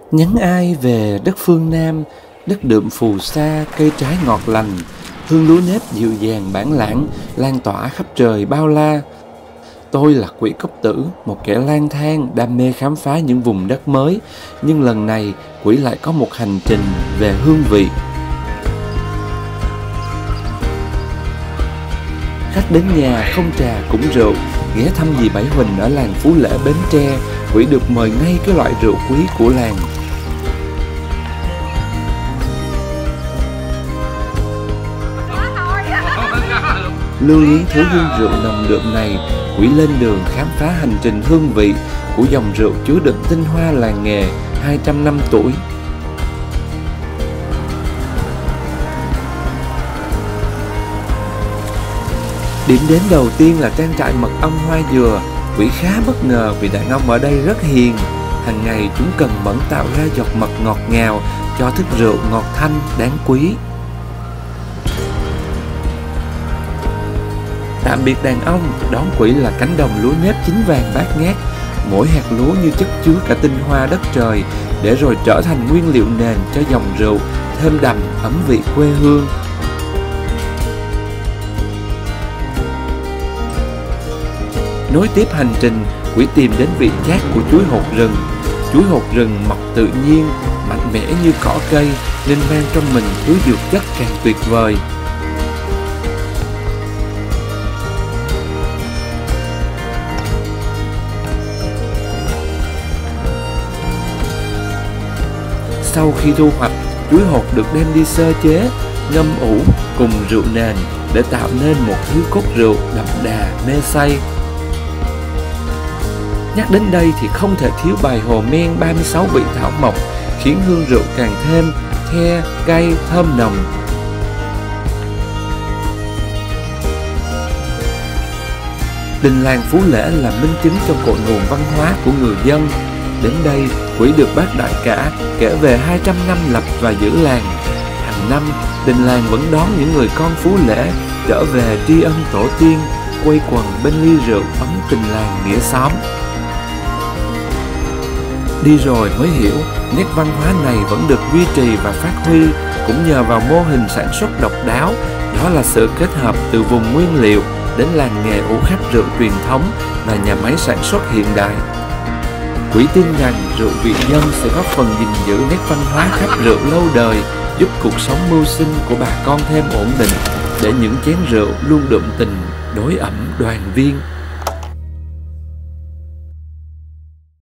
Nhắn ai về đất phương Nam, đất đượm phù sa, cây trái ngọt lành, hương lúa nếp dịu dàng bản lãng, lan tỏa khắp trời bao la. Tôi là Quỷ Cốc Tử, một kẻ lang thang, đam mê khám phá những vùng đất mới. Nhưng lần này, Quỷ lại có một hành trình về hương vị. Khách đến nhà không trà cũng rượu, ghé thăm dì Bảy Huỳnh ở làng Phú Lễ, Bến Tre. Quỷ được mời ngay cái loại rượu quý của làng. Lưu luyến thứ hương rượu nồng đượm này, Quỷ lên đường khám phá hành trình hương vị của dòng rượu chứa đựng tinh hoa làng nghề 200 năm tuổi. Điểm đến đầu tiên là trang trại mật ong Hoa Dừa. Quỷ khá bất ngờ vì đàn ong ở đây rất hiền. Hàng ngày chúng cần mẫn tạo ra giọt mật ngọt ngào cho thức rượu ngọt thanh đáng quý. Tạm biệt đàn ong, đón Quỷ là cánh đồng lúa nếp chín vàng bát ngát. Mỗi hạt lúa như chất chứa cả tinh hoa đất trời, để rồi trở thành nguyên liệu nền cho dòng rượu, thêm đậm ấm vị quê hương. Nối tiếp hành trình, Quỷ tìm đến vị chát của chuối hột rừng. Chuối hột rừng mọc tự nhiên, mạnh mẽ như cỏ cây, nên mang trong mình thứ dược chất càng tuyệt vời. Sau khi thu hoạch, chuối hột được đem đi sơ chế, ngâm ủ cùng rượu nền để tạo nên một thứ cốt rượu đậm đà mê say. Nhắc đến đây thì không thể thiếu bài hồ men 36 vị thảo mộc, khiến hương rượu càng thêm the, cay, thơm nồng. Đình làng Phú Lễ là minh chứng cho cội nguồn văn hóa của người dân. Đến đây, Quỷ được bác Đại Cả kể về 200 năm lập và giữ làng. Hàng năm, đình làng vẫn đón những người con Phú Lễ trở về tri ân tổ tiên, quây quần bên ly rượu ấm tình làng nghĩa xóm. Đi rồi mới hiểu, nét văn hóa này vẫn được duy trì và phát huy cũng nhờ vào mô hình sản xuất độc đáo. Đó là sự kết hợp từ vùng nguyên liệu đến làng nghề ủ khách rượu truyền thống và nhà máy sản xuất hiện đại. Quỷ tin rằng rượu Việt Nhân sẽ góp phần gìn giữ nét văn hóa khách rượu lâu đời, giúp cuộc sống mưu sinh của bà con thêm ổn định, để những chén rượu luôn đượm tình, đối ẩm đoàn viên.